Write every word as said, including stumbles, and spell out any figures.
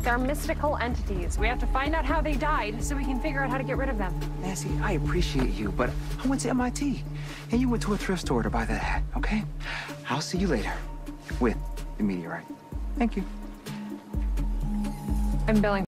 They're mystical entities. We have to find out how they died so we can figure out how to get rid of them. Nancy, I appreciate you, but I went to M I T, and you went to a thrift store to buy that hat, okay? I'll see you later with the meteorite. Thank you. I'm billing.